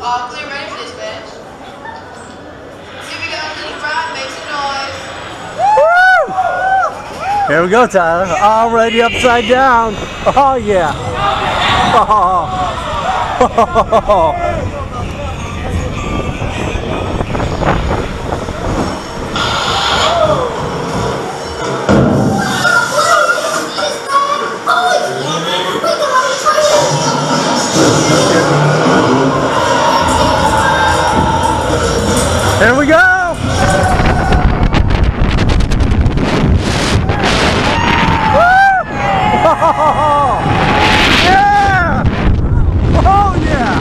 All clear, ready for dispatch. Here we go, lead right, make some noise. Woo! Here we go, Tyler. Already upside down. Oh, yeah. Oh. Here we go! Woo! Yeah! Oh yeah!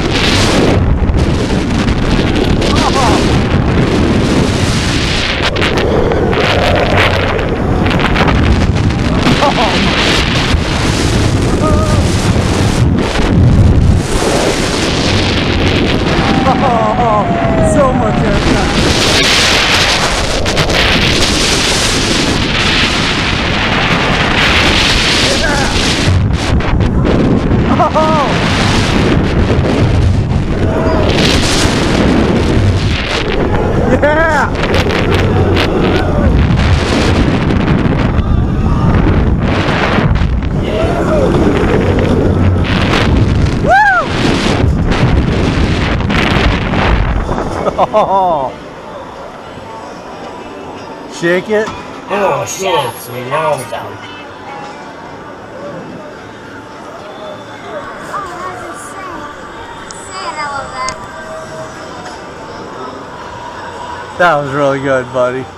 Oh, so much airtime. Oh! Yeah! Woo! Oh! Shake it. Oh shit, we now it's down. That was really good, buddy.